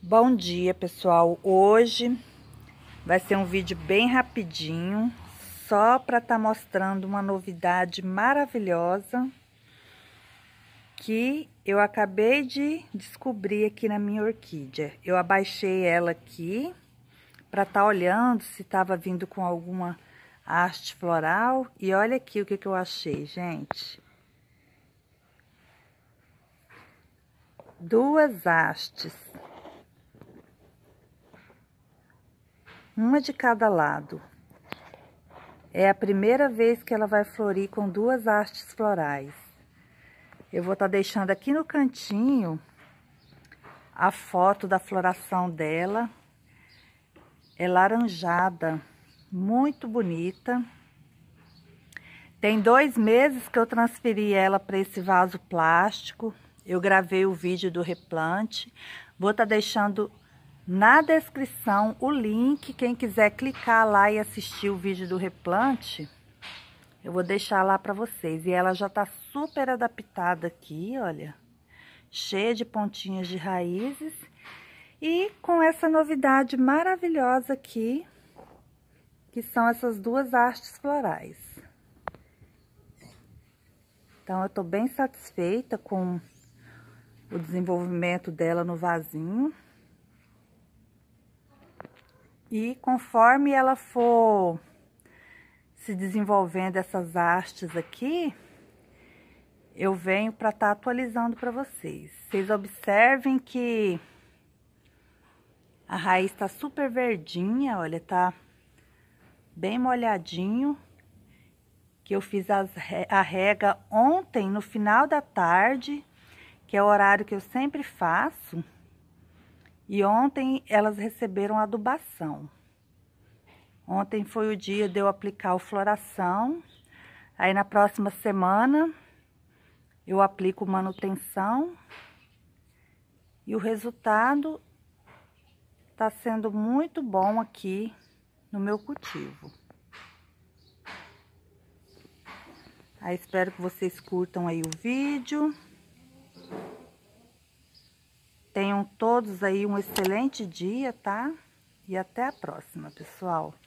Bom dia, pessoal. Hoje vai ser um vídeo bem rapidinho, só para estar mostrando uma novidade maravilhosa que eu acabei de descobrir aqui na minha orquídea. Eu abaixei ela aqui para estar olhando se estava vindo com alguma haste floral. E olha aqui o que eu achei, gente. Duas hastes. Uma de cada lado. É a primeira vez que ela vai florir com duas hastes florais. Eu vou estar deixando aqui no cantinho a foto da floração dela. É laranjada, muito bonita. Tem 2 meses que eu transferi ela para esse vaso plástico. Eu gravei o vídeo do replante. Vou estar deixando na descrição o link, quem quiser clicar lá e assistir o vídeo do replante, eu vou deixar lá para vocês. E ela já tá super adaptada aqui, olha, cheia de pontinhas de raízes e com essa novidade maravilhosa aqui, que são essas duas hastes florais. Então, eu tô bem satisfeita com o desenvolvimento dela no vasinho. E conforme ela for se desenvolvendo essas hastes aqui, eu venho para estar atualizando para vocês. Vocês observem que a raiz tá super verdinha, olha, tá bem molhadinho. Que eu fiz a rega ontem, no final da tarde, que é o horário que eu sempre faço. E ontem elas receberam adubação. Ontem foi o dia de eu aplicar o floração. Aí na próxima semana eu aplico manutenção. E o resultado tá sendo muito bom aqui no meu cultivo. Aí espero que vocês curtam aí o vídeo. Tenham todos aí um excelente dia, tá? E até a próxima, pessoal.